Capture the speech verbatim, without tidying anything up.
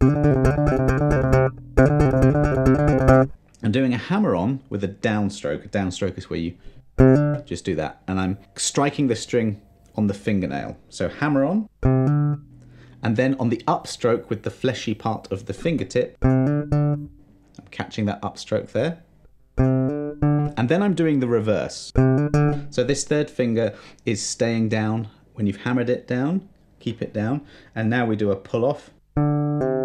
I'm doing a hammer-on with a downstroke. A downstroke is where you just do that. And I'm striking the string on the fingernail. So hammer-on. And then on the upstroke with the fleshy part of the fingertip, I'm catching that upstroke there. And then I'm doing the reverse. So this third finger is staying down when you've hammered it down. Keep it down. And now we do a pull off.